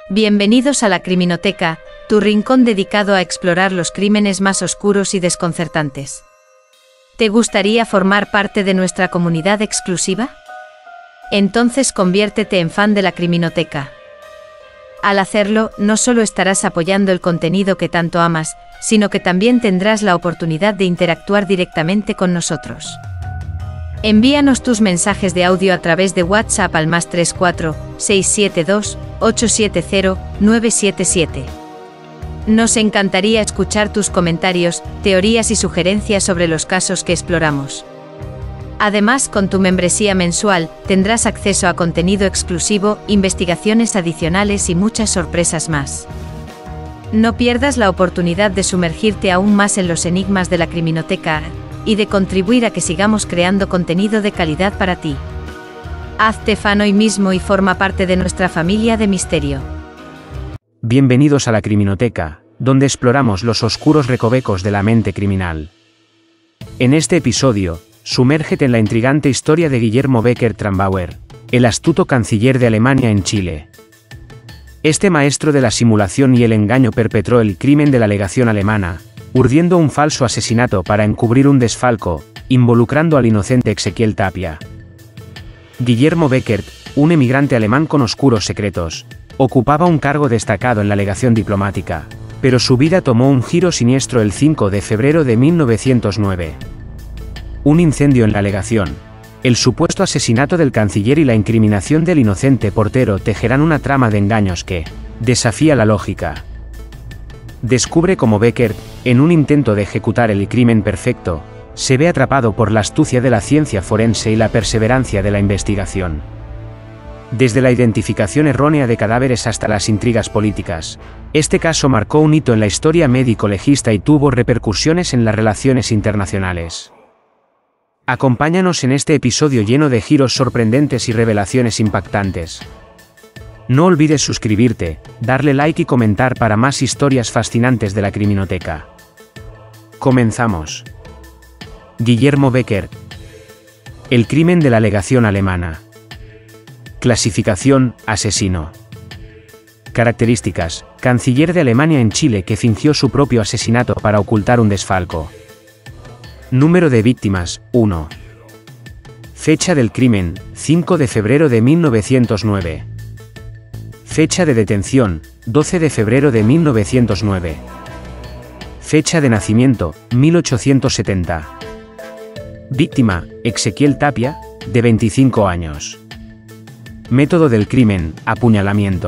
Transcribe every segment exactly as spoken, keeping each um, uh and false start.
Bienvenidos a la Criminoteca, tu rincón dedicado a explorar los crímenes más oscuros y desconcertantes. ¿Te gustaría formar parte de nuestra comunidad exclusiva? Entonces conviértete en fan de la Criminoteca. Al hacerlo, no solo estarás apoyando el contenido que tanto amas, sino que también tendrás la oportunidad de interactuar directamente con nosotros. Envíanos tus mensajes de audio a través de WhatsApp al más tres cuatro seis siete dos ocho siete cero nueve siete siete. Nos encantaría escuchar tus comentarios, teorías y sugerencias sobre los casos que exploramos. Además, con tu membresía mensual, tendrás acceso a contenido exclusivo, investigaciones adicionales y muchas sorpresas más. No pierdas la oportunidad de sumergirte aún más en los enigmas de la Criminoteca y de contribuir a que sigamos creando contenido de calidad para ti. Hazte fan hoy mismo y forma parte de nuestra familia de misterio. Bienvenidos a la Criminoteca, donde exploramos los oscuros recovecos de la mente criminal. En este episodio, sumérgete en la intrigante historia de Guillermo Becker Trambauer, el astuto canciller de Alemania en Chile. Este maestro de la simulación y el engaño perpetró el crimen de la legación alemana, urdiendo un falso asesinato para encubrir un desfalco, involucrando al inocente Ezequiel Tapia. Guillermo Becker, un emigrante alemán con oscuros secretos, ocupaba un cargo destacado en la legación diplomática, pero su vida tomó un giro siniestro el cinco de febrero de mil novecientos nueve. Un incendio en la legación, el supuesto asesinato del canciller y la incriminación del inocente portero tejerán una trama de engaños que desafía la lógica. Descubre cómo Becker, en un intento de ejecutar el crimen perfecto, se ve atrapado por la astucia de la ciencia forense y la perseverancia de la investigación. Desde la identificación errónea de cadáveres hasta las intrigas políticas, este caso marcó un hito en la historia médico-legista y tuvo repercusiones en las relaciones internacionales. Acompáñanos en este episodio lleno de giros sorprendentes y revelaciones impactantes. No olvides suscribirte, darle like y comentar para más historias fascinantes de la Criminoteca. Comenzamos. Guillermo Becker. El crimen de la legación alemana. Clasificación: asesino. Características: canciller de Alemania en Chile que fingió su propio asesinato para ocultar un desfalco. Número de víctimas: uno. Fecha del crimen: cinco de febrero de mil novecientos nueve. Fecha de detención: doce de febrero de mil novecientos nueve. Fecha de nacimiento: mil ochocientos setenta. Víctima: Ezequiel Tapia, de veinticinco años. Método del crimen: apuñalamiento.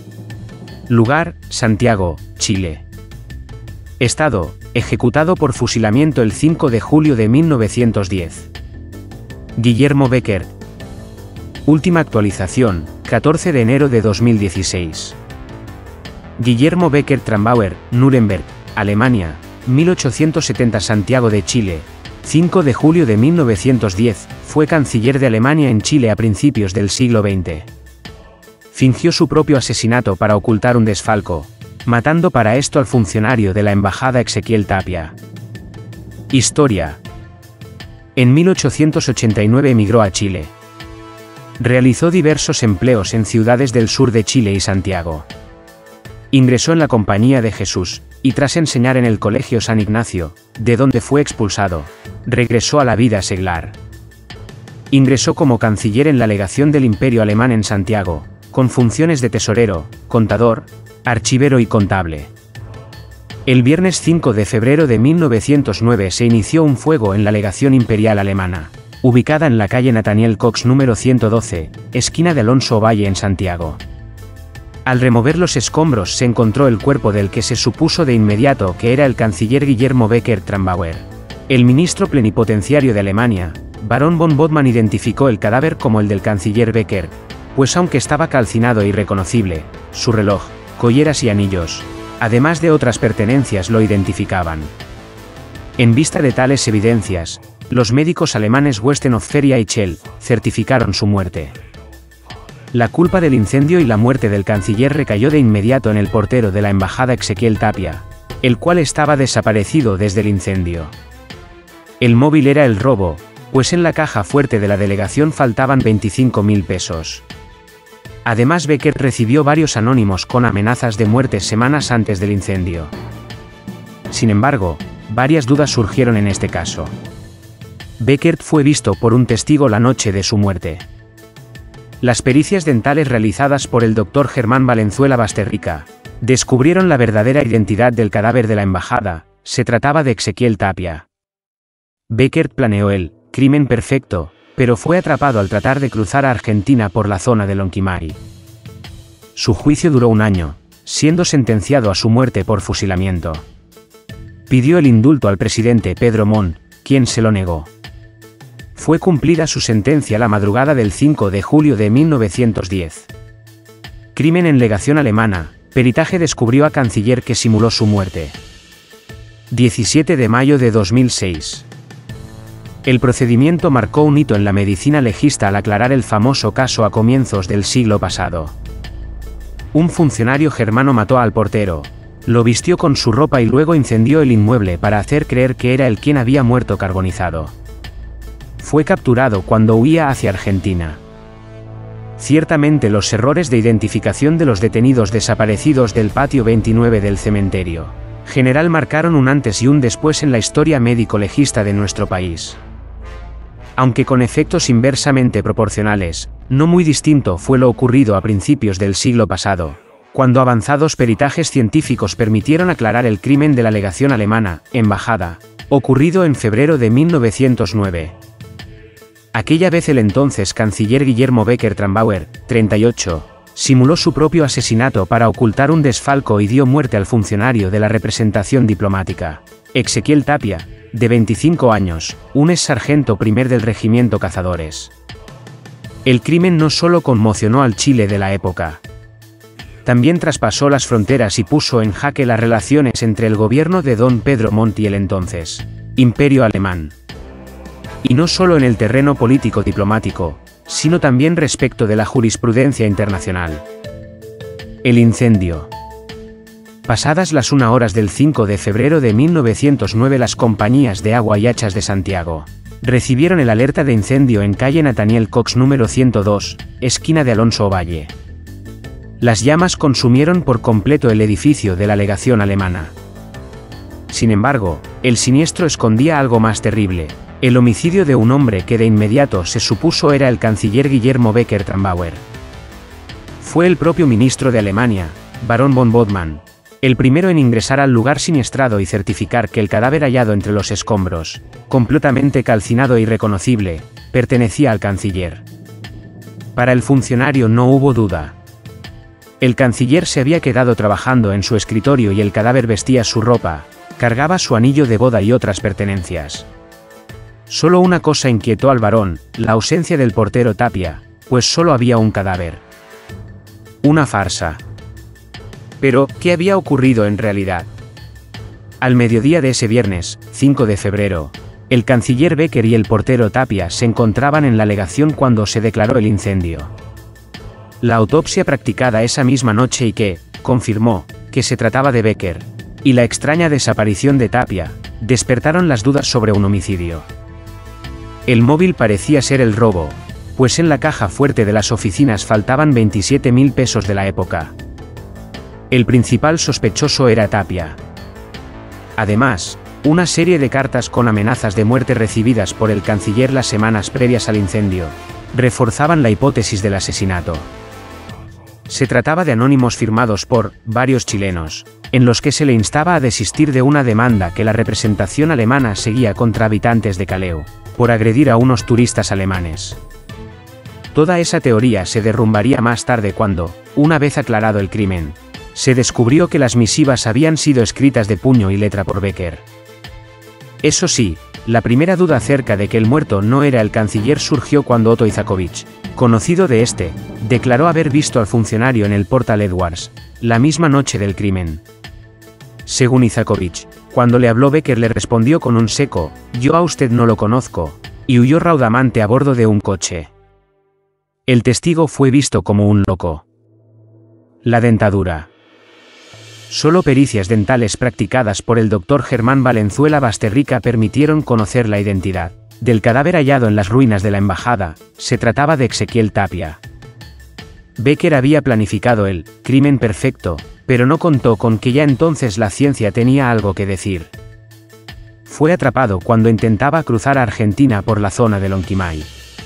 Lugar: Santiago, Chile. Estado: ejecutado por fusilamiento el cinco de julio de mil novecientos diez. Guillermo Becker. Última actualización: catorce de enero de dos mil dieciséis. Guillermo Becker Trambauer, Nuremberg, Alemania, mil ochocientos setenta. Santiago de Chile, cinco de julio de mil novecientos diez, fue canciller de Alemania en Chile a principios del siglo veinte. Fingió su propio asesinato para ocultar un desfalco, matando para esto al funcionario de la embajada Ezequiel Tapia. Historia. En mil ochocientos ochenta y nueve emigró a Chile. Realizó diversos empleos en ciudades del sur de Chile y Santiago. Ingresó en la Compañía de Jesús, y tras enseñar en el Colegio San Ignacio, de donde fue expulsado, regresó a la vida seglar. Ingresó como canciller en la legación del Imperio Alemán en Santiago, con funciones de tesorero, contador, archivero y contable. El viernes cinco de febrero de mil novecientos nueve se inició un fuego en la legación imperial alemana, ubicada en la calle Nathaniel Cox número ciento doce, esquina de Alonso Valle en Santiago. Al remover los escombros se encontró el cuerpo del que se supuso de inmediato que era el canciller Guillermo Becker Trambauer. El ministro plenipotenciario de Alemania, Barón von Bodman, identificó el cadáver como el del canciller Becker, pues aunque estaba calcinado e irreconocible, su reloj, colleras y anillos, además de otras pertenencias, lo identificaban. En vista de tales evidencias, los médicos alemanes Westenhofer y Eichel certificaron su muerte. La culpa del incendio y la muerte del canciller recayó de inmediato en el portero de la embajada Ezequiel Tapia, el cual estaba desaparecido desde el incendio. El móvil era el robo, pues en la caja fuerte de la delegación faltaban veinticinco mil pesos. Además, Becker recibió varios anónimos con amenazas de muerte semanas antes del incendio. Sin embargo, varias dudas surgieron en este caso. Becker fue visto por un testigo la noche de su muerte. Las pericias dentales realizadas por el doctor Germán Valenzuela Basterrica descubrieron la verdadera identidad del cadáver de la embajada. Se trataba de Exequiel Tapia. Becker planeó el crimen perfecto, pero fue atrapado al tratar de cruzar a Argentina por la zona de Lonquimay. Su juicio duró un año, siendo sentenciado a su muerte por fusilamiento. Pidió el indulto al presidente Pedro Montt, quien se lo negó. Fue cumplida su sentencia la madrugada del cinco de julio de mil novecientos diez. Crimen en legación alemana. Peritaje descubrió a canciller que simuló su muerte. diecisiete de mayo de dos mil seis. El procedimiento marcó un hito en la medicina legista al aclarar el famoso caso a comienzos del siglo pasado. Un funcionario germano mató al portero, lo vistió con su ropa y luego incendió el inmueble para hacer creer que era él quien había muerto carbonizado. Fue capturado cuando huía hacia Argentina. Ciertamente los errores de identificación de los detenidos desaparecidos del patio veintinueve del cementerio general marcaron un antes y un después en la historia médico-legista de nuestro país. Aunque con efectos inversamente proporcionales, no muy distinto fue lo ocurrido a principios del siglo pasado, cuando avanzados peritajes científicos permitieron aclarar el crimen de la legación alemana, embajada, ocurrido en febrero de mil novecientos nueve. Aquella vez el entonces canciller Guillermo Becker Trambauer, treinta y ocho, simuló su propio asesinato para ocultar un desfalco y dio muerte al funcionario de la representación diplomática, Exequiel Tapia, de veinticinco años, un ex sargento primer del regimiento Cazadores. El crimen no solo conmocionó al Chile de la época, también traspasó las fronteras y puso en jaque las relaciones entre el gobierno de don Pedro Montt y el entonces Imperio Alemán. Y no solo en el terreno político-diplomático, sino también respecto de la jurisprudencia internacional. El incendio. Pasadas las una horas del cinco de febrero de mil novecientos nueve, las compañías de agua y hachas de Santiago recibieron el alerta de incendio en calle Nathaniel Cox número ciento dos, esquina de Alonso Ovalle. Las llamas consumieron por completo el edificio de la legación alemana. Sin embargo, el siniestro escondía algo más terrible: el homicidio de un hombre que de inmediato se supuso era el canciller Guillermo Becker Trambauer. Fue el propio ministro de Alemania, Baron von Bodman, el primero en ingresar al lugar siniestrado y certificar que el cadáver hallado entre los escombros, completamente calcinado e irreconocible, pertenecía al canciller. Para el funcionario no hubo duda. El canciller se había quedado trabajando en su escritorio y el cadáver vestía su ropa, cargaba su anillo de boda y otras pertenencias. Solo una cosa inquietó al barón: la ausencia del portero Tapia, pues solo había un cadáver. Una farsa. Pero, ¿qué había ocurrido en realidad? Al mediodía de ese viernes, cinco de febrero, el canciller Becker y el portero Tapia se encontraban en la legación cuando se declaró el incendio. La autopsia practicada esa misma noche y que confirmó que se trataba de Becker, y la extraña desaparición de Tapia, despertaron las dudas sobre un homicidio. El móvil parecía ser el robo, pues en la caja fuerte de las oficinas faltaban veintisiete mil pesos de la época. El principal sospechoso era Tapia. Además, una serie de cartas con amenazas de muerte recibidas por el canciller las semanas previas al incendio reforzaban la hipótesis del asesinato. Se trataba de anónimos firmados por varios chilenos, en los que se le instaba a desistir de una demanda que la representación alemana seguía contra habitantes de Callao, por agredir a unos turistas alemanes. Toda esa teoría se derrumbaría más tarde cuando, una vez aclarado el crimen, se descubrió que las misivas habían sido escritas de puño y letra por Becker. Eso sí, la primera duda acerca de que el muerto no era el canciller surgió cuando Otto Izakovich, conocido de este, declaró haber visto al funcionario en el Portal Edwards, la misma noche del crimen. Según Izakovich, cuando le habló Becker le respondió con un seco: «Yo a usted no lo conozco», y huyó raudamente a bordo de un coche. El testigo fue visto como un loco. La dentadura. Solo pericias dentales practicadas por el doctor Germán Valenzuela Basterrica permitieron conocer la identidad del cadáver hallado en las ruinas de la embajada. Se trataba de Exequiel Tapia. Becker había planificado el crimen perfecto, pero no contó con que ya entonces la ciencia tenía algo que decir. Fue atrapado cuando intentaba cruzar a Argentina por la zona de Lonquimay.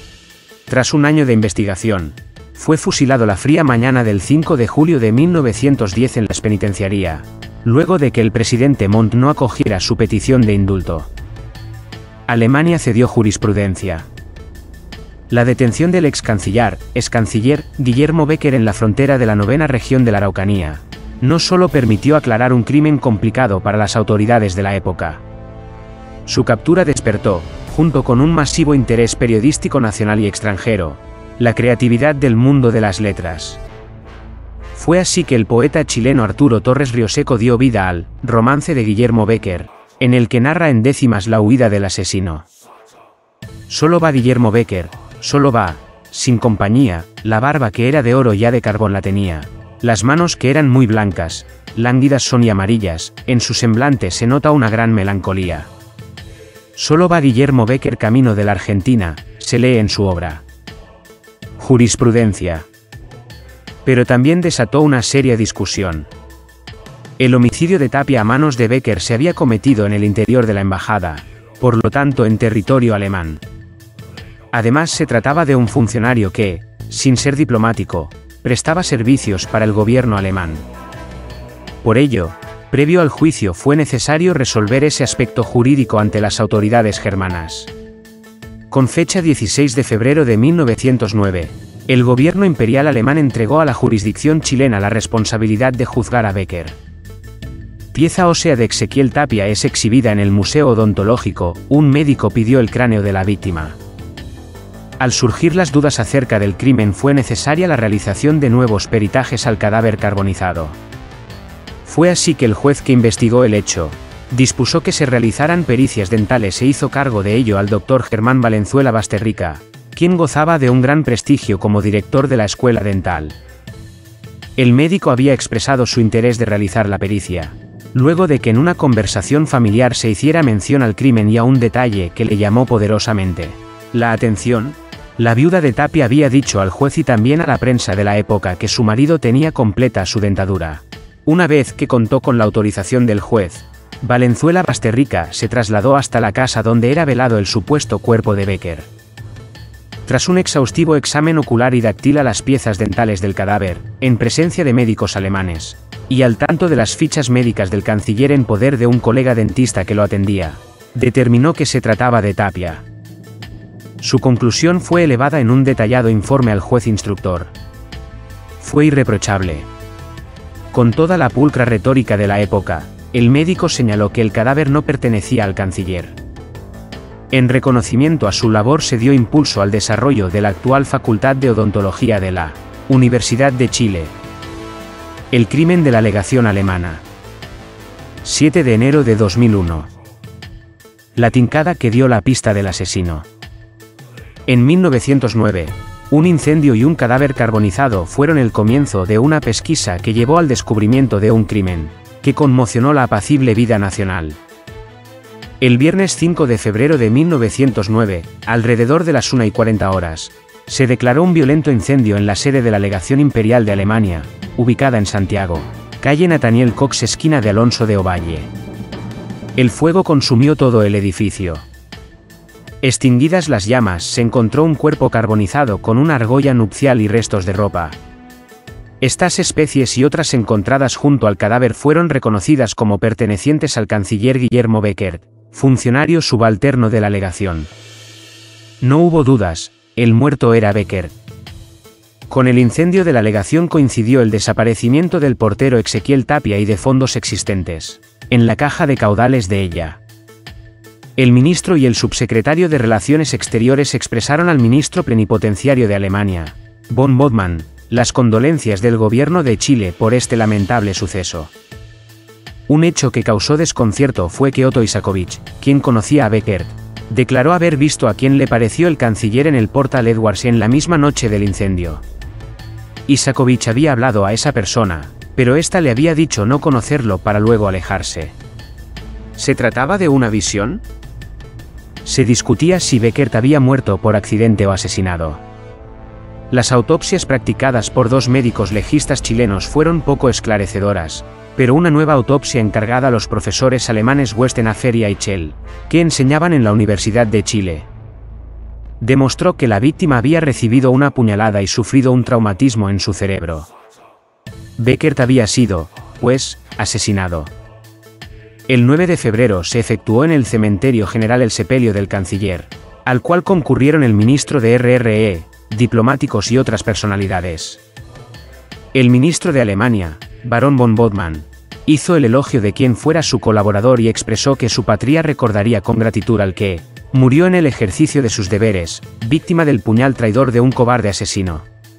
Tras un año de investigación, fue fusilado la fría mañana del cinco de julio de mil novecientos diez en la penitenciaría, luego de que el presidente Montt no acogiera su petición de indulto. Alemania cedió jurisprudencia. La detención del ex canciller, ex canciller, Guillermo Becker en la frontera de la novena región de la Araucanía, no solo permitió aclarar un crimen complicado para las autoridades de la época. Su captura despertó, junto con un masivo interés periodístico nacional y extranjero, la creatividad del mundo de las letras. Fue así que el poeta chileno Arturo Torres Rioseco dio vida al romance de Guillermo Becker, en el que narra en décimas la huida del asesino. Solo va Guillermo Becker, solo va, sin compañía, la barba que era de oro ya de carbón la tenía, las manos que eran muy blancas, lánguidas son y amarillas, en su semblante se nota una gran melancolía. Solo va Guillermo Becker camino de la Argentina, se lee en su obra. Jurisprudencia. Pero también desató una seria discusión. El homicidio de Tapia a manos de Becker se había cometido en el interior de la embajada, por lo tanto en territorio alemán. Además se trataba de un funcionario que, sin ser diplomático, prestaba servicios para el gobierno alemán. Por ello, previo al juicio fue necesario resolver ese aspecto jurídico ante las autoridades germanas. Con fecha dieciséis de febrero de mil novecientos nueve, el gobierno imperial alemán entregó a la jurisdicción chilena la responsabilidad de juzgar a Becker. Pieza ósea de Ezequiel Tapia es exhibida en el Museo Odontológico. Un médico pidió el cráneo de la víctima. Al surgir las dudas acerca del crimen fue necesaria la realización de nuevos peritajes al cadáver carbonizado. Fue así que el juez que investigó el hecho, dispuso que se realizaran pericias dentales e hizo cargo de ello al doctor Germán Valenzuela Basterrica, quien gozaba de un gran prestigio como director de la escuela dental. El médico había expresado su interés de realizar la pericia, luego de que en una conversación familiar se hiciera mención al crimen y a un detalle que le llamó poderosamente la atención. La viuda de Tapia había dicho al juez y también a la prensa de la época que su marido tenía completa su dentadura. Una vez que contó con la autorización del juez, Valenzuela Basterrica se trasladó hasta la casa donde era velado el supuesto cuerpo de Becker. Tras un exhaustivo examen ocular y dactil a las piezas dentales del cadáver, en presencia de médicos alemanes, y al tanto de las fichas médicas del canciller en poder de un colega dentista que lo atendía, determinó que se trataba de Tapia. Su conclusión fue elevada en un detallado informe al juez instructor. Fue irreprochable. Con toda la pulcra retórica de la época, el médico señaló que el cadáver no pertenecía al canciller. En reconocimiento a su labor se dio impulso al desarrollo de la actual Facultad de Odontología de la Universidad de Chile. El crimen de la legación alemana. siete de enero de dos mil uno. La tincada que dio la pista del asesino. En mil novecientos nueve, un incendio y un cadáver carbonizado fueron el comienzo de una pesquisa que llevó al descubrimiento de un crimen que conmocionó la apacible vida nacional. El viernes cinco de febrero de mil novecientos nueve, alrededor de las una y cuarenta horas, se declaró un violento incendio en la sede de la Legación Imperial de Alemania, ubicada en Santiago, calle Nathaniel Cox esquina de Alonso de Ovalle. El fuego consumió todo el edificio. Extinguidas las llamas, se encontró un cuerpo carbonizado con una argolla nupcial y restos de ropa. Estas especies y otras encontradas junto al cadáver fueron reconocidas como pertenecientes al canciller Guillermo Becker, funcionario subalterno de la legación. No hubo dudas, el muerto era Becker. Con el incendio de la legación coincidió el desaparecimiento del portero Ezequiel Tapia y de fondos existentes en la caja de caudales de ella. El ministro y el subsecretario de Relaciones Exteriores expresaron al ministro plenipotenciario de Alemania, von Bodman, las condolencias del gobierno de Chile por este lamentable suceso. Un hecho que causó desconcierto fue que Otto Isakovich, quien conocía a Becker, declaró haber visto a quien le pareció el canciller en el Portal Edwards en la misma noche del incendio. Isakovich había hablado a esa persona, pero ésta le había dicho no conocerlo para luego alejarse. ¿Se trataba de una visión? Se discutía si Becker había muerto por accidente o asesinado. Las autopsias practicadas por dos médicos legistas chilenos fueron poco esclarecedoras, pero una nueva autopsia encargada a los profesores alemanes Westenhafer y Eichel, que enseñaban en la Universidad de Chile, demostró que la víctima había recibido una puñalada y sufrido un traumatismo en su cerebro. Beckert había sido, pues, asesinado. El nueve de febrero se efectuó en el Cementerio General el sepelio del canciller, al cual concurrieron el ministro de R R E, diplomáticos y otras personalidades. El ministro de Alemania, Baron von Bodman, hizo el elogio de quien fuera su colaborador y expresó que su patria recordaría con gratitud al que murió en el ejercicio de sus deberes, víctima del puñal traidor de un cobarde asesino.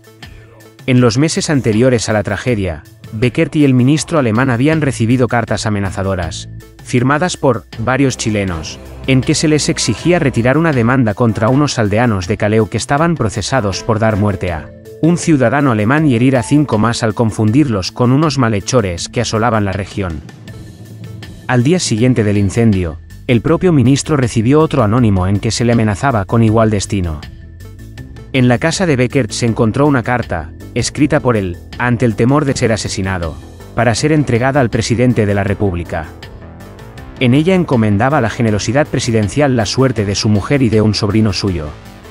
En los meses anteriores a la tragedia, Beckert y el ministro alemán habían recibido cartas amenazadoras, firmadas por varios chilenos, en que se les exigía retirar una demanda contra unos aldeanos de Callao que estaban procesados por dar muerte a un ciudadano alemán y herir a cinco más al confundirlos con unos malhechores que asolaban la región. Al día siguiente del incendio, el propio ministro recibió otro anónimo en que se le amenazaba con igual destino. En la casa de Beckert se encontró una carta, escrita por él, ante el temor de ser asesinado, para ser entregada al presidente de la República. En ella encomendaba a la generosidad presidencial la suerte de su mujer y de un sobrino suyo.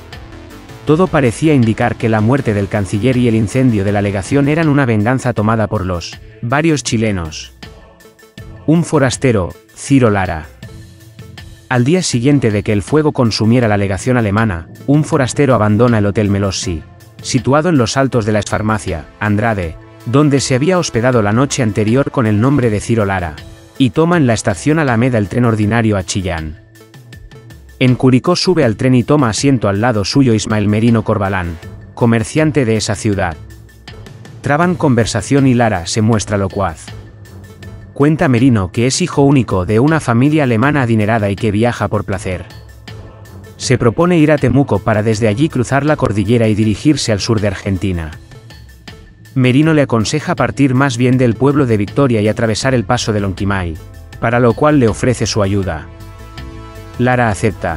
Todo parecía indicar que la muerte del canciller y el incendio de la legación eran una venganza tomada por los varios chilenos. Un forastero, Ciro Lara. Al día siguiente de que el fuego consumiera la legación alemana, un forastero abandona el Hotel Melossi, situado en los altos de la exfarmacia, Andrade, donde se había hospedado la noche anterior con el nombre de Ciro Lara, y toma en la estación Alameda el tren ordinario a Chillán. En Curicó sube al tren y toma asiento al lado suyo Ismael Merino Corbalán, comerciante de esa ciudad. Traban conversación y Lara se muestra locuaz. Cuenta Merino que es hijo único de una familia alemana adinerada y que viaja por placer. Se propone ir a Temuco para desde allí cruzar la cordillera y dirigirse al sur de Argentina. Merino le aconseja partir más bien del pueblo de Victoria y atravesar el paso de Lonquimay, para lo cual le ofrece su ayuda. Lara acepta.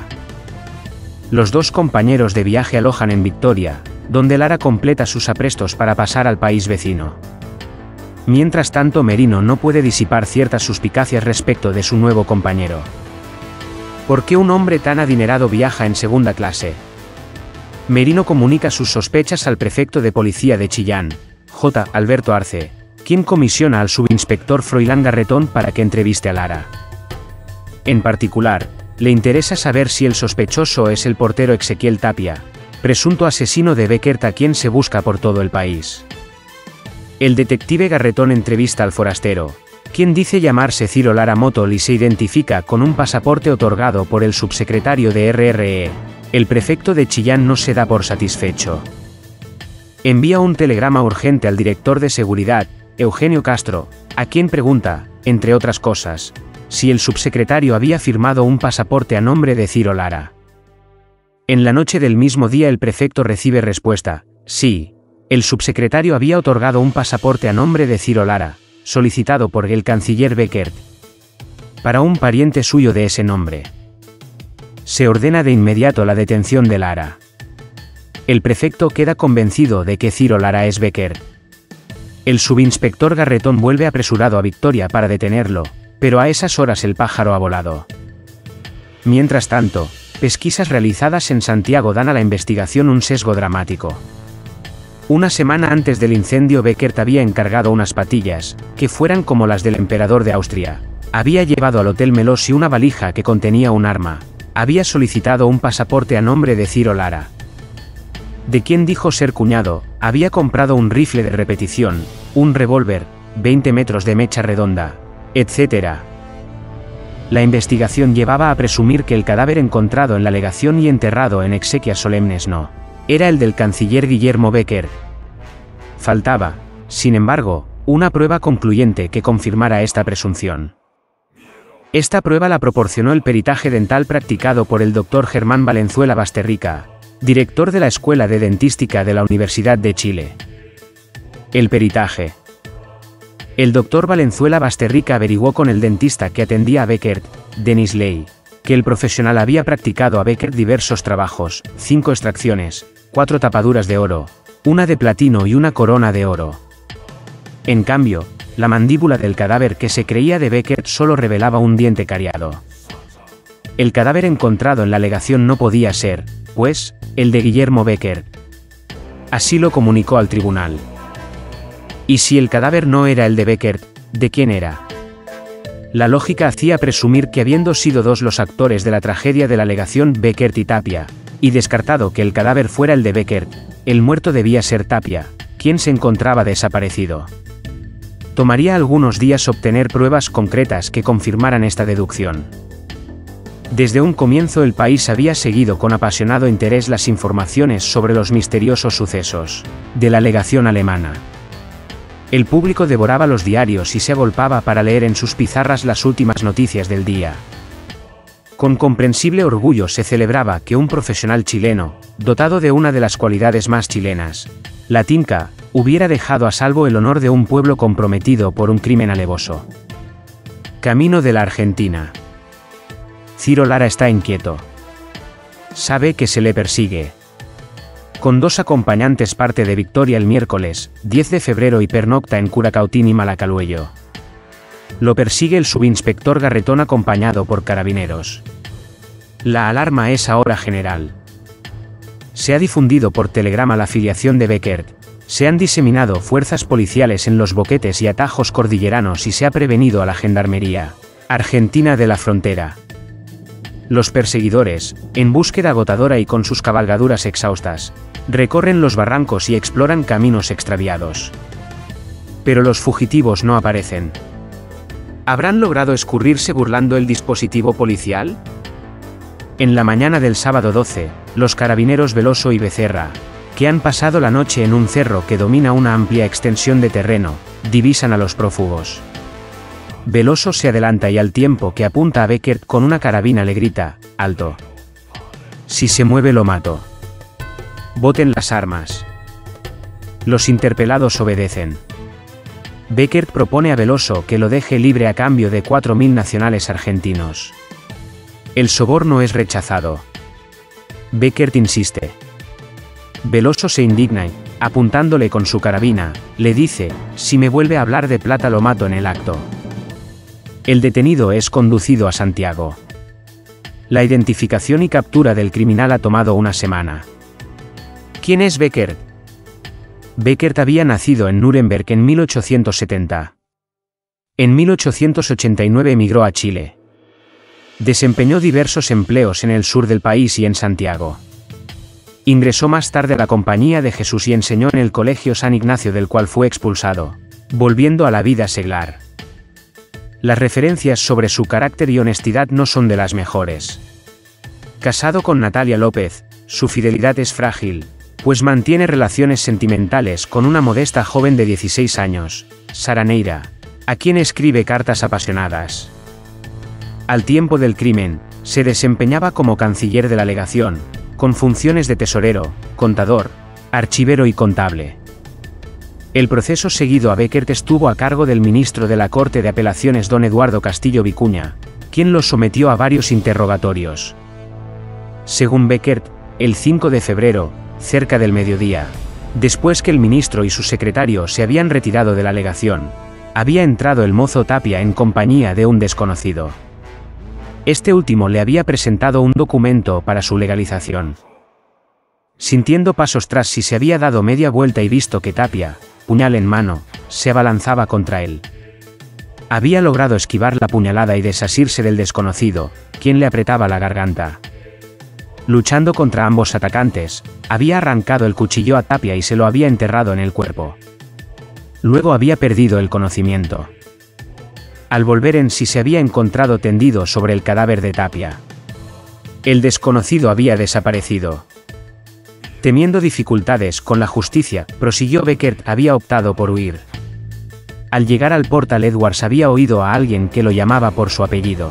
Los dos compañeros de viaje alojan en Victoria, donde Lara completa sus aprestos para pasar al país vecino. Mientras tanto, Merino no puede disipar ciertas suspicacias respecto de su nuevo compañero. ¿Por qué un hombre tan adinerado viaja en segunda clase? Merino comunica sus sospechas al prefecto de policía de Chillán, J. Alberto Arce, quien comisiona al subinspector Froilán Garretón para que entreviste a Lara. En particular, le interesa saber si el sospechoso es el portero Ezequiel Tapia, presunto asesino de Beckert a quien se busca por todo el país. El detective Garretón entrevista al forastero, quien dice llamarse Ciro Lara Motol y se identifica con un pasaporte otorgado por el subsecretario de R R E. El prefecto de Chillán no se da por satisfecho. Envía un telegrama urgente al director de seguridad, Eugenio Castro, a quien pregunta, entre otras cosas, si el subsecretario había firmado un pasaporte a nombre de Ciro Lara. En la noche del mismo día el prefecto recibe respuesta, sí, el subsecretario había otorgado un pasaporte a nombre de Ciro Lara, solicitado por el canciller Beckert, para un pariente suyo de ese nombre. Se ordena de inmediato la detención de Lara. El prefecto queda convencido de que Ciro Lara es Beckert. El subinspector Garretón vuelve apresurado a Victoria para detenerlo, pero a esas horas el pájaro ha volado. Mientras tanto, pesquisas realizadas en Santiago dan a la investigación un sesgo dramático. Una semana antes del incendio Beckert había encargado unas patillas, que fueran como las del emperador de Austria. Había llevado al Hotel Melossi una valija que contenía un arma. Había solicitado un pasaporte a nombre de Ciro Lara, de quien dijo ser cuñado. Había comprado un rifle de repetición, un revólver, veinte metros de mecha redonda, etcétera. La investigación llevaba a presumir que el cadáver encontrado en la legación y enterrado en exequias solemnes no era el del canciller Guillermo Beckert. Faltaba, sin embargo, una prueba concluyente que confirmara esta presunción. Esta prueba la proporcionó el peritaje dental practicado por el doctor Germán Valenzuela Basterrica, director de la Escuela de Dentística de la Universidad de Chile. El peritaje. El doctor Valenzuela Basterrica averiguó con el dentista que atendía a Beckert, Denis Ley, que el profesional había practicado a Beckert diversos trabajos, cinco extracciones, cuatro tapaduras de oro, una de platino y una corona de oro. En cambio, la mandíbula del cadáver que se creía de Beckert solo revelaba un diente cariado. El cadáver encontrado en la alegación no podía ser, pues, el de Guillermo Beckert. Así lo comunicó al tribunal. Y si el cadáver no era el de Beckert, ¿de quién era? La lógica hacía presumir que habiendo sido dos los actores de la tragedia de la alegación Beckert y Tapia, y descartado que el cadáver fuera el de Beckert, el muerto debía ser Tapia, quien se encontraba desaparecido. Tomaría algunos días obtener pruebas concretas que confirmaran esta deducción. Desde un comienzo el país había seguido con apasionado interés las informaciones sobre los misteriosos sucesos de la alegación alemana. El público devoraba los diarios y se agolpaba para leer en sus pizarras las últimas noticias del día. Con comprensible orgullo se celebraba que un profesional chileno, dotado de una de las cualidades más chilenas, la tinca, hubiera dejado a salvo el honor de un pueblo comprometido por un crimen alevoso. Camino de la Argentina. Ciro Lara está inquieto. Sabe que se le persigue. Con dos acompañantes parte de Victoria el miércoles, diez de febrero y pernocta en Curacautín y Malacaluello. Lo persigue el subinspector Garretón acompañado por carabineros. La alarma es ahora general. Se ha difundido por telegrama la filiación de Beckert, se han diseminado fuerzas policiales en los boquetes y atajos cordilleranos y se ha prevenido a la gendarmería argentina de la frontera. Los perseguidores, en búsqueda agotadora y con sus cabalgaduras exhaustas, recorren los barrancos y exploran caminos extraviados. Pero los fugitivos no aparecen. ¿Habrán logrado escurrirse burlando el dispositivo policial? En la mañana del sábado doce, los carabineros Veloso y Becerra, que han pasado la noche en un cerro que domina una amplia extensión de terreno, divisan a los prófugos. Veloso se adelanta y al tiempo que apunta a Beckert con una carabina le grita, «Alto. Si se mueve lo mato. Boten las armas». Los interpelados obedecen. Beckert propone a Veloso que lo deje libre a cambio de cuatro mil nacionales argentinos. El soborno es rechazado. Beckert insiste. Veloso se indigna y, apuntándole con su carabina, le dice, «Si me vuelve a hablar de plata lo mato en el acto». El detenido es conducido a Santiago. La identificación y captura del criminal ha tomado una semana. ¿Quién es Beckert? Beckert había nacido en Nuremberg en mil ochocientos setenta. En mil ochocientos ochenta y nueve emigró a Chile. Desempeñó diversos empleos en el sur del país y en Santiago. Ingresó más tarde a la Compañía de Jesús y enseñó en el Colegio San Ignacio del cual fue expulsado, volviendo a la vida seglar. Las referencias sobre su carácter y honestidad no son de las mejores. Casado con Natalia López, su fidelidad es frágil, pues mantiene relaciones sentimentales con una modesta joven de dieciséis años, Sara Neira, a quien escribe cartas apasionadas. Al tiempo del crimen, se desempeñaba como canciller de la legación, con funciones de tesorero, contador, archivero y contable. El proceso seguido a Beckert estuvo a cargo del ministro de la Corte de Apelaciones don Eduardo Castillo Vicuña, quien lo sometió a varios interrogatorios. Según Beckert, el cinco de febrero, cerca del mediodía, después que el ministro y su secretario se habían retirado de la legación, había entrado el mozo Tapia en compañía de un desconocido. Este último le había presentado un documento para su legalización. Sintiendo pasos tras sí se había dado media vuelta y visto que Tapia, puñal en mano, se abalanzaba contra él. Había logrado esquivar la puñalada y desasirse del desconocido, quien le apretaba la garganta. Luchando contra ambos atacantes, había arrancado el cuchillo a Tapia y se lo había enterrado en el cuerpo. Luego había perdido el conocimiento. Al volver en sí se había encontrado tendido sobre el cadáver de Tapia. El desconocido había desaparecido. Temiendo dificultades con la justicia, prosiguió Beckert, había optado por huir. Al llegar al portal Edwards había oído a alguien que lo llamaba por su apellido.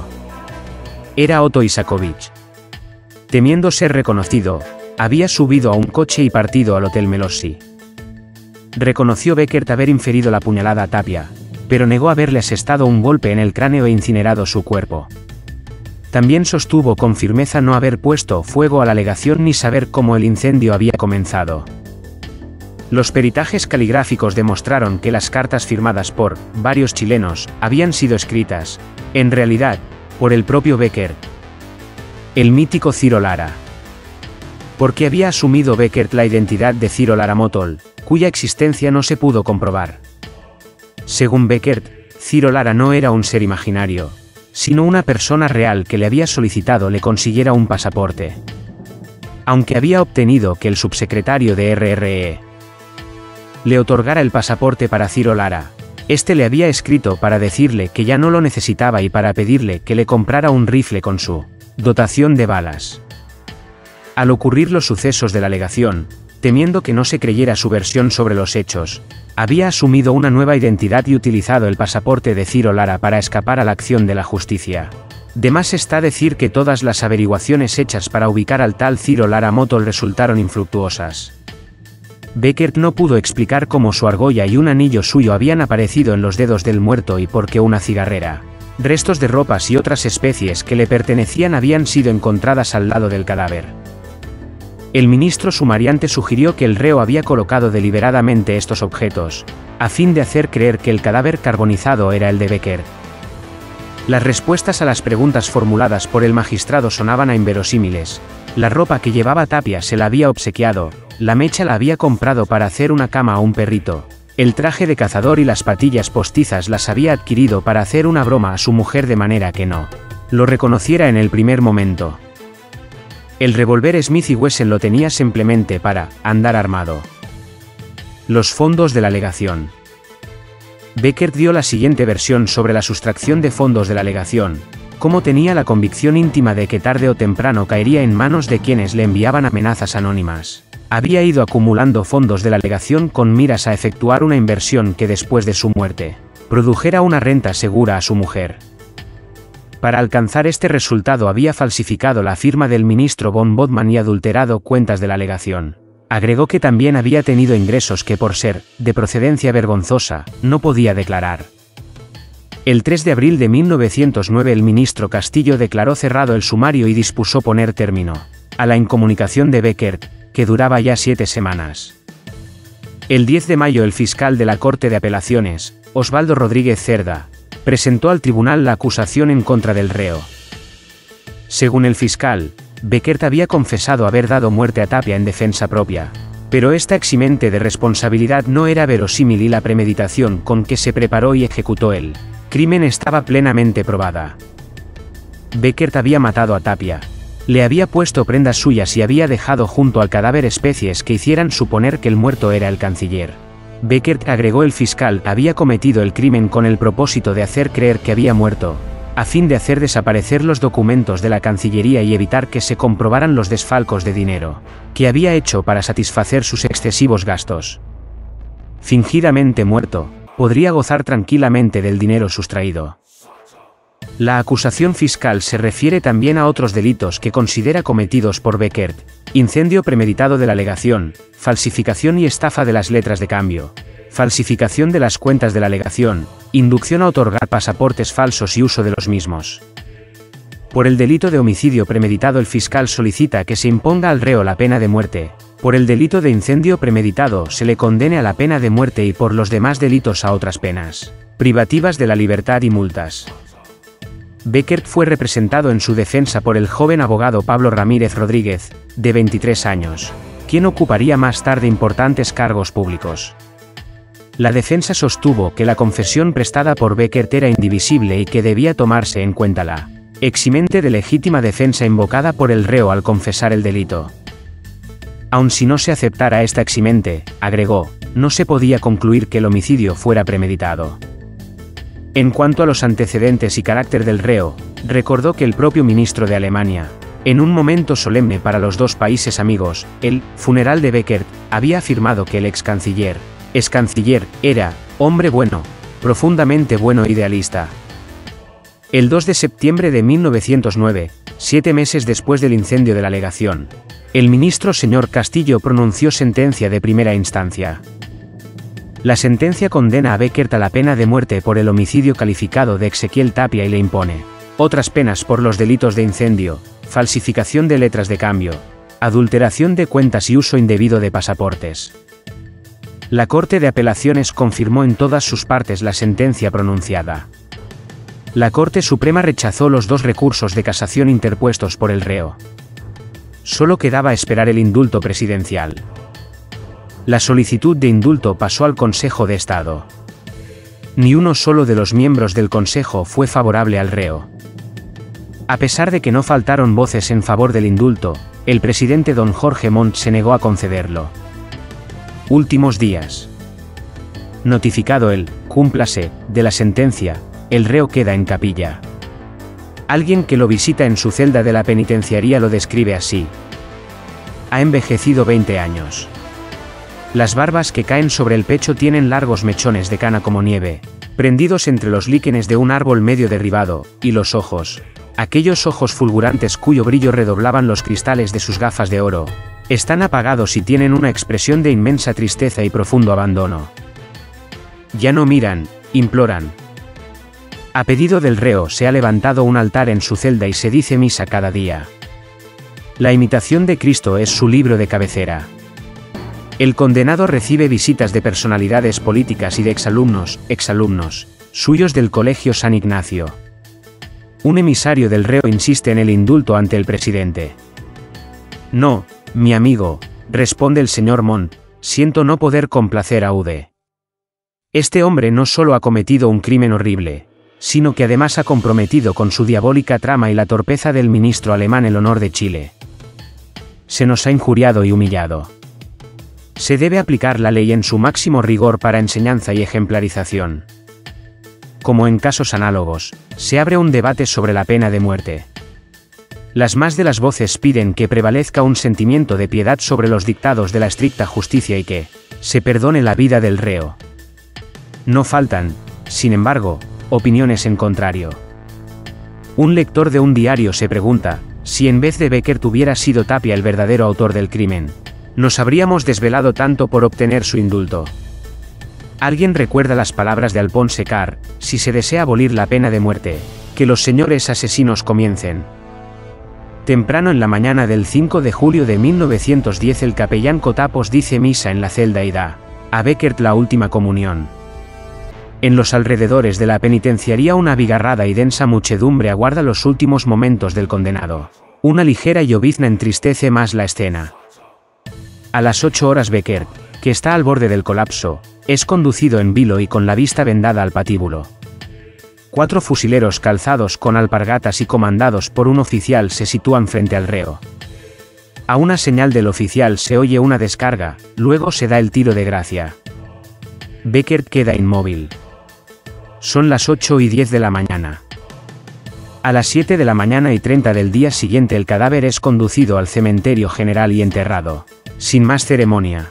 Era Otto Isakovich. Temiendo ser reconocido, había subido a un coche y partido al Hotel Melossi. Reconoció Beckert haber inferido la puñalada a Tapia, pero negó haberle asestado un golpe en el cráneo e incinerado su cuerpo. También sostuvo con firmeza no haber puesto fuego a la legación ni saber cómo el incendio había comenzado. Los peritajes caligráficos demostraron que las cartas firmadas por varios chilenos habían sido escritas, en realidad, por el propio Beckert, el mítico Ciro Lara. Porque había asumido Beckert la identidad de Ciro Lara Mottl, cuya existencia no se pudo comprobar. Según Beckert, Ciro Lara no era un ser imaginario, sino una persona real que le había solicitado le consiguiera un pasaporte. Aunque había obtenido que el subsecretario de R R E le otorgara el pasaporte para Ciro Lara, este le había escrito para decirle que ya no lo necesitaba y para pedirle que le comprara un rifle con su dotación de balas. Al ocurrir los sucesos de la legación, temiendo que no se creyera su versión sobre los hechos, había asumido una nueva identidad y utilizado el pasaporte de Ciro Lara para escapar a la acción de la justicia. De más está decir que todas las averiguaciones hechas para ubicar al tal Ciro Lara Mottl resultaron infructuosas. Beckert no pudo explicar cómo su argolla y un anillo suyo habían aparecido en los dedos del muerto y por qué una cigarrera, restos de ropas y otras especies que le pertenecían habían sido encontradas al lado del cadáver. El ministro sumariante sugirió que el reo había colocado deliberadamente estos objetos, a fin de hacer creer que el cadáver carbonizado era el de Beckert. Las respuestas a las preguntas formuladas por el magistrado sonaban a inverosímiles. La ropa que llevaba Tapia se la había obsequiado, la mecha la había comprado para hacer una cama a un perrito, el traje de cazador y las patillas postizas las había adquirido para hacer una broma a su mujer de manera que no lo reconociera en el primer momento. El revólver Smith y Wesson lo tenía simplemente para andar armado. Los fondos de la legación. Beckert dio la siguiente versión sobre la sustracción de fondos de la legación, como tenía la convicción íntima de que tarde o temprano caería en manos de quienes le enviaban amenazas anónimas. Había ido acumulando fondos de la legación con miras a efectuar una inversión que después de su muerte, produjera una renta segura a su mujer. Para alcanzar este resultado había falsificado la firma del ministro von Bodman y adulterado cuentas de la legación. Agregó que también había tenido ingresos que por ser de procedencia vergonzosa, no podía declarar. El tres de abril de mil novecientos nueve el ministro Castillo declaró cerrado el sumario y dispuso poner término a la incomunicación de Beckert, que duraba ya siete semanas. El diez de mayo el fiscal de la Corte de Apelaciones, Osvaldo Rodríguez Cerda, presentó al tribunal la acusación en contra del reo. Según el fiscal, Beckert había confesado haber dado muerte a Tapia en defensa propia, pero esta eximente de responsabilidad no era verosímil y la premeditación con que se preparó y ejecutó el crimen estaba plenamente probada. Beckert había matado a Tapia, le había puesto prendas suyas y había dejado junto al cadáver especies que hicieran suponer que el muerto era el canciller. Beckert, agregó el fiscal, había cometido el crimen con el propósito de hacer creer que había muerto, a fin de hacer desaparecer los documentos de la Cancillería y evitar que se comprobaran los desfalcos de dinero que había hecho para satisfacer sus excesivos gastos. Fingidamente muerto, podría gozar tranquilamente del dinero sustraído. La acusación fiscal se refiere también a otros delitos que considera cometidos por Beckert: incendio premeditado de la legación, falsificación y estafa de las letras de cambio, falsificación de las cuentas de la legación, inducción a otorgar pasaportes falsos y uso de los mismos. Por el delito de homicidio premeditado el fiscal solicita que se imponga al reo la pena de muerte, por el delito de incendio premeditado se le condene a la pena de muerte y por los demás delitos a otras penas privativas de la libertad y multas. Beckert fue representado en su defensa por el joven abogado Pablo Ramírez Rodríguez, de veintitrés años, quien ocuparía más tarde importantes cargos públicos. La defensa sostuvo que la confesión prestada por Beckert era indivisible y que debía tomarse en cuenta la eximente de legítima defensa invocada por el reo al confesar el delito. Aun si no se aceptara esta eximente, agregó, no se podía concluir que el homicidio fuera premeditado. En cuanto a los antecedentes y carácter del reo, recordó que el propio ministro de Alemania, en un momento solemne para los dos países amigos, el funeral de Beckert, había afirmado que el ex canciller, ex canciller, era hombre bueno, profundamente bueno e idealista. El dos de septiembre de mil novecientos nueve, siete meses después del incendio de la legación, el ministro señor Castillo pronunció sentencia de primera instancia. La sentencia condena a Beckert a la pena de muerte por el homicidio calificado de Exequiel Tapia y le impone otras penas por los delitos de incendio, falsificación de letras de cambio, adulteración de cuentas y uso indebido de pasaportes. La Corte de Apelaciones confirmó en todas sus partes la sentencia pronunciada. La Corte Suprema rechazó los dos recursos de casación interpuestos por el reo. Solo quedaba esperar el indulto presidencial. La solicitud de indulto pasó al Consejo de Estado. Ni uno solo de los miembros del Consejo fue favorable al reo. A pesar de que no faltaron voces en favor del indulto, el presidente don Jorge Montt se negó a concederlo. Últimos días. Notificado el cúmplase de la sentencia, el reo queda en capilla. Alguien que lo visita en su celda de la penitenciaría lo describe así. Ha envejecido veinte años. Las barbas que caen sobre el pecho tienen largos mechones de cana como nieve, prendidos entre los líquenes de un árbol medio derribado, y los ojos, aquellos ojos fulgurantes cuyo brillo redoblaban los cristales de sus gafas de oro, están apagados y tienen una expresión de inmensa tristeza y profundo abandono. Ya no miran, imploran. A pedido del reo se ha levantado un altar en su celda y se dice misa cada día. La imitación de Cristo es su libro de cabecera. El condenado recibe visitas de personalidades políticas y de exalumnos, exalumnos, suyos del Colegio San Ignacio. Un emisario del reo insiste en el indulto ante el presidente. No, mi amigo, responde el señor Montt, siento no poder complacer a Ude. Este hombre no solo ha cometido un crimen horrible, sino que además ha comprometido con su diabólica trama y la torpeza del ministro alemán el honor de Chile. Se nos ha injuriado y humillado. Se debe aplicar la ley en su máximo rigor para enseñanza y ejemplarización. Como en casos análogos, se abre un debate sobre la pena de muerte. Las más de las voces piden que prevalezca un sentimiento de piedad sobre los dictados de la estricta justicia y que se perdone la vida del reo. No faltan, sin embargo, opiniones en contrario. Un lector de un diario se pregunta, si en vez de Beckert hubiera sido Tapia el verdadero autor del crimen, ¿nos habríamos desvelado tanto por obtener su indulto? Alguien recuerda las palabras de Alphonse Karr, si se desea abolir la pena de muerte, que los señores asesinos comiencen. Temprano en la mañana del cinco de julio de mil novecientos diez el capellán Cotapos dice misa en la celda y da a Beckert la última comunión. En los alrededores de la penitenciaría una abigarrada y densa muchedumbre aguarda los últimos momentos del condenado. Una ligera llovizna entristece más la escena. A las ocho horas Beckert, que está al borde del colapso, es conducido en vilo y con la vista vendada al patíbulo. Cuatro fusileros calzados con alpargatas y comandados por un oficial se sitúan frente al reo. A una señal del oficial se oye una descarga, luego se da el tiro de gracia. Beckert queda inmóvil. Son las ocho y diez de la mañana. A las siete de la mañana y treinta del día siguiente el cadáver es conducido al cementerio general y enterrado, sin más ceremonia.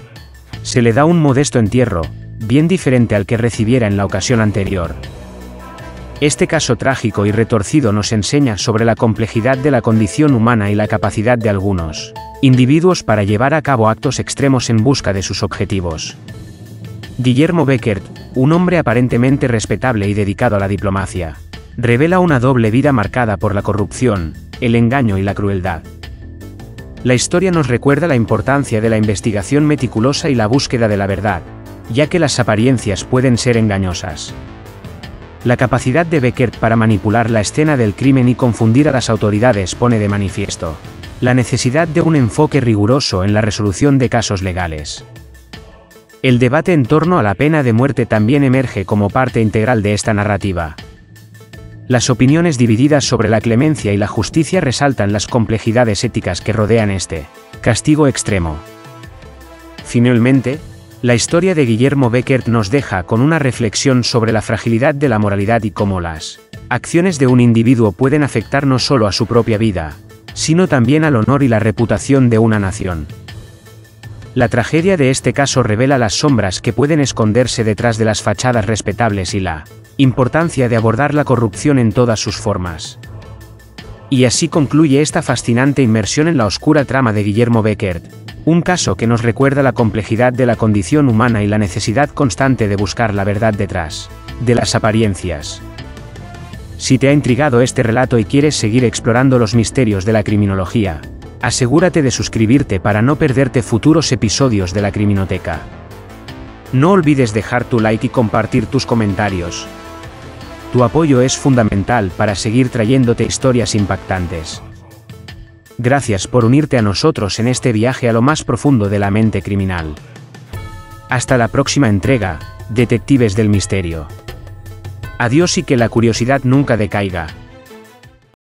Se le da un modesto entierro, bien diferente al que recibiera en la ocasión anterior. Este caso trágico y retorcido nos enseña sobre la complejidad de la condición humana y la capacidad de algunos individuos para llevar a cabo actos extremos en busca de sus objetivos. Guillermo Beckert, un hombre aparentemente respetable y dedicado a la diplomacia, revela una doble vida marcada por la corrupción, el engaño y la crueldad. La historia nos recuerda la importancia de la investigación meticulosa y la búsqueda de la verdad, ya que las apariencias pueden ser engañosas. La capacidad de Beckert para manipular la escena del crimen y confundir a las autoridades pone de manifiesto la necesidad de un enfoque riguroso en la resolución de casos legales. El debate en torno a la pena de muerte también emerge como parte integral de esta narrativa. Las opiniones divididas sobre la clemencia y la justicia resaltan las complejidades éticas que rodean este castigo extremo. Finalmente, la historia de Guillermo Beckert nos deja con una reflexión sobre la fragilidad de la moralidad y cómo las acciones de un individuo pueden afectar no solo a su propia vida, sino también al honor y la reputación de una nación. La tragedia de este caso revela las sombras que pueden esconderse detrás de las fachadas respetables y la importancia de abordar la corrupción en todas sus formas. Y así concluye esta fascinante inmersión en la oscura trama de Guillermo Beckert, un caso que nos recuerda la complejidad de la condición humana y la necesidad constante de buscar la verdad detrás de las apariencias. Si te ha intrigado este relato y quieres seguir explorando los misterios de la criminología, asegúrate de suscribirte para no perderte futuros episodios de la Criminoteca. No olvides dejar tu like y compartir tus comentarios. Tu apoyo es fundamental para seguir trayéndote historias impactantes. Gracias por unirte a nosotros en este viaje a lo más profundo de la mente criminal. Hasta la próxima entrega, Detectives del Misterio. Adiós y que la curiosidad nunca decaiga.